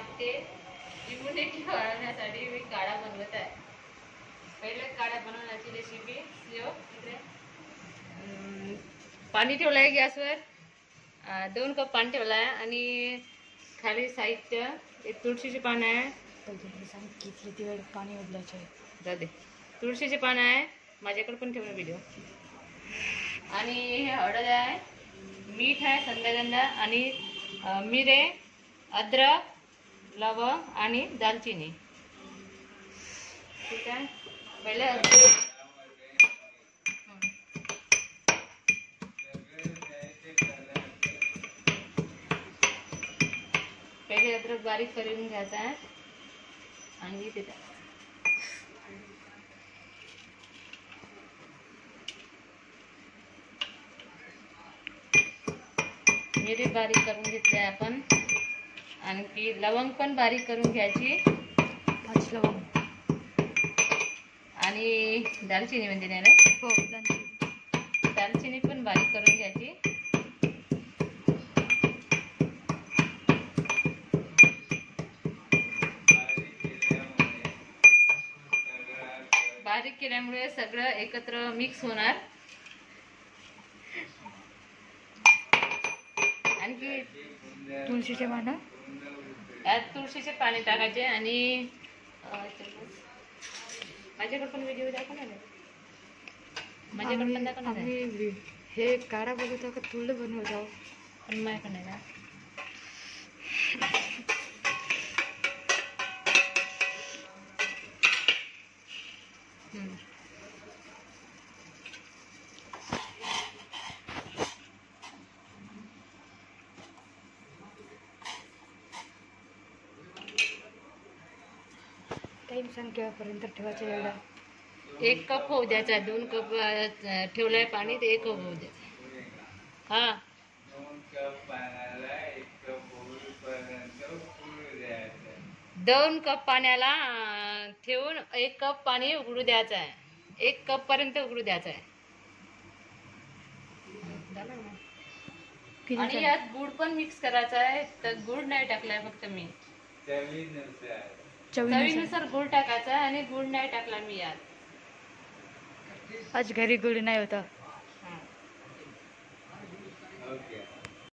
लागते इम्युनिटी वाढवण्यासाठी मी काढा बनवत आहे। पहिले काढा बनवण्याची रेसिपी इकडे पाणी ठेवलं आहे गॅसवर, 2 कप पाणी ठेवलं आहे आणि खाली साहित्य एक तुळशीचे पान आहे, किती वेळ पाणी उबलायचं आहे, जाऊ दे, तुळशीचे पान आहे, माझ्याकडे पण ठेवलं व्हिडिओ, आणि हे हळद आहे, मीठ आहे, संदगंधा आणि मिरे, अद्रक, लवंग आणि दालचिनी। ठीक आहे, पहिले अद्रक बारीक करून घ्यायचा आहे आणि तिथे मिरी बारीक करून घेतली आपण, आणखी लवंग पण बारीक करून घ्यायची, 5 लवंग आणि दालचिनी म्हणजे नाही ना, हो दालचिनी पण बारीक करून घ्यायची। बारीक केल्यामुळे सगळं एकत्र मिक्स होणार। आणखी तुळशीचे पानं, यात तुळशीचे पाणी टाकायचे आणि माझ्याकडे पण व्हिडिओ दाखवणार आहे, माझ्याकडे पण दाखवणार आहे। आम्ही हे काढा बघत का तुला बनवत आहो, पण माझ्याकडे नाही ना। टाइम सांग केव्हापर्यंत ठेवायचं एवढा? 1 कप होऊ द्यायचा, 2 कप ठेवलंय पाणी, ते 1 कप होऊ द्यायचं। हा, 2 कप पाण्याला ठेवून 1 कप पाणी उकळू द्यायचं आहे, 1 कप पर्यंत उकळू द्यायचं आहे। आणि यात गुळ पण मिक्स करायचा आहे, तर गुळ नाही टाकलाय, फक्त मी चवीनुसार गुळ टाकायचा आहे, आणि गुळ नाही टाकला मी यात। आज घरी गुळ नाही होता।